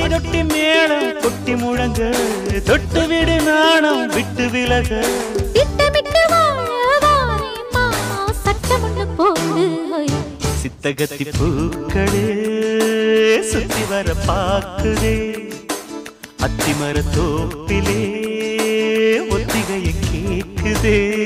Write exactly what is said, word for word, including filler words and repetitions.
கொட்டி மேளம் கொட்டி முழங்க தொட்டு விடு நாணம் விட்டு விலக திட்டமிட்டு வாழவாரே மாமா சட்டம் ஒன்று போடு சித்தகத்தி பூக்களே சுத்தி வர பாக்குதே அத்திமர தோப்பிலே ஒத்திகைய கேக்குதே